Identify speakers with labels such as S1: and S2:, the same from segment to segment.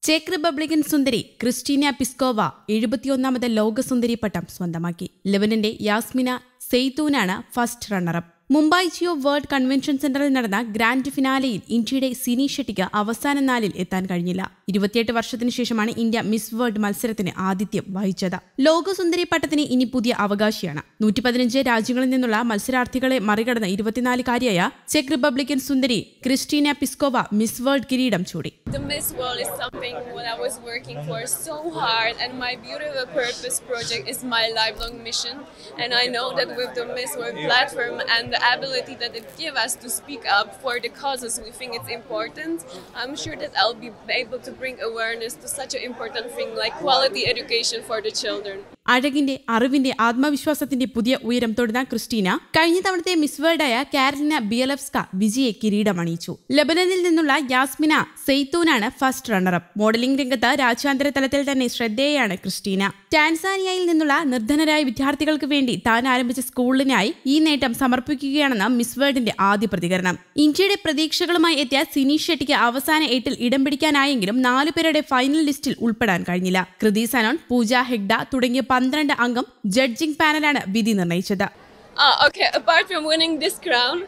S1: Check Republican സുന്ദരി Krystyna Pyszkova 71ാമത് ലോകസുന്ദരി പട്ടം സ്വന്തമാക്കി. ലെബനന്റെ യാസ്മിന സെയ്തൂനാണ് first runner up. Mumbai Jio world convention സെന്ററിൽ നടന്ന ഗ്രാൻഡ് ഫിനാലെയിൽ ഇന്ത്യയുടെ സിനി ഷെട്ടിക്ക് അവസാന നാലിൽ എത്താൻ കഴിഞ്ഞില്ല. 28 വർഷത്തിനു ശേഷമാണ് ഇന്ത്യ മിസ് വേൾഡ് മത്സരത്തിന് ആതിഥ്യം വഹിച്ചത്. ലോകസുന്ദരി പട്ടത്തിന് ഇനി പുതിയ അവകാശിയാണ്. 115 രാജ്യങ്ങളിൽ നിന്നുള്ള മത്സരാർത്ഥികളെ മറികടന്ന് 24-കാരിയായ ചെക്ക് റിപ്പബ്ലിക്കൻ സുന്ദരി ക്രിസ്റ്റീന പിസ്കോവ മിസ് വേൾഡ് കിരീടം ചൂടി.
S2: The Miss World is something what I was working for so hard, and my Beautiful Purpose project is my lifelong mission. And I know that with the Miss World platform and the ability that it gives us to speak up for the causes we think it's important, I'm sure that I'll be able to bring awareness to such an important thing like quality education for the children.
S1: അഴകിന്റെ, അറിവിന്റെ, ആത്മവിശ്വാസത്തിന്റെ പുതിയ ഉയരം തൊടുന്ന Christina കഴിഞ്ഞ തവണത്തെ miss വേൾഡായ കാരലിന ബിയലവ്സ്ക വിജയെ കിരീടമണിയിച്ചു. ലെബനനിൽ നിന്നുള്ള Yasmina സെയ്തൂനാണ് ഫസ്റ്റ് റണ്ണറപ്പ്. മോഡലിംഗ് രംഗത്ത് രാജ്യാന്തര തലത്തിൽ തന്നെ ശ്രദ്ധേയയാണ് ക്രിസ്റ്റീന. ടാൻസാനിയയിൽ നിന്നുള്ള നിർധനരായ വിദ്യാർത്ഥികൾക്ക് വേണ്ടി താൻ ആരംഭിച്ച സ്കൂളിനായി ഈ നേട്ടം സമർപ്പിക്കുകയാണെന്ന് മിസ് വേൾഡിന്റെ ആദ്യ പ്രതികരണം. ഇന്ത്യയുടെ പ്രതീക്ഷകളുമായി എത്തിയ സിനി ഷെട്ടിക്ക് അവസാന 8-ൽ ഇടം പിടിക്കാനായെങ്കിലും 4 പേരുടെ ഫൈനൽ ലിസ്റ്റിൽ ഉൾപ്പെടാൻ കഴിഞ്ഞില്ല. കൃതി സനോൺ, പൂജ ഹെഗ്ഡ തുടങ്ങിയ 12 അംഗം ജഡ്ജിംഗ് പാനലാണ് വിധി നിർണയിച്ചത്.
S2: Okay, apart from winning this crown,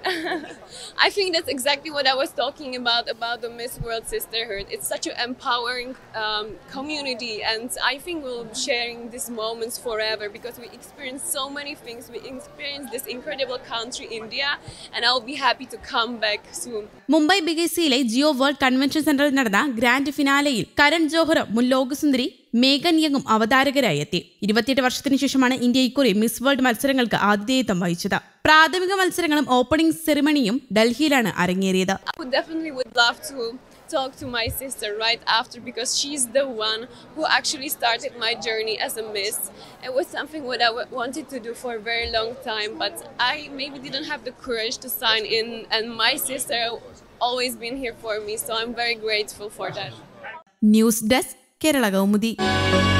S2: I think that's exactly what I was talking about the Miss World Sisterhood. It's such an empowering community, and I think we'll be sharing these moments forever because we experience so many things. We experience this incredible country, India, and I'll be happy to come back soon.
S1: Mumbai ബിഗസിയിലെ Jio world convention സെന്ററിൽ നടന്ന grand ഫിനാലെയിൽ Karan ജോഹറും മുൻ ലോകസുന്ദരി മേഗൻ യങ്ങും അവതാരകരായി എത്തി. 28 വർഷത്തിനു ശേഷമാണ് India ഇക്കുറി miss world മത്സരങ്ങൾക്ക് ആതിഥേയത്വം വഹിച്ചത്. പ്രാഥമിക മത്സരങ്ങളും ഓപ്പണിംഗ് സെറിമണിയും ഡൽഹിയിലാണ് അരങ്ങേറിയത്.
S2: I would definitely love to talk to my sister right after because she's the one who actually started my journey as a miss. It was something what I wanted to do for a very long time, but I maybe didn't have the courage to sign in, and my sister always been here for me, so I'm very grateful for that.
S1: News desk Kerala Kaumudi.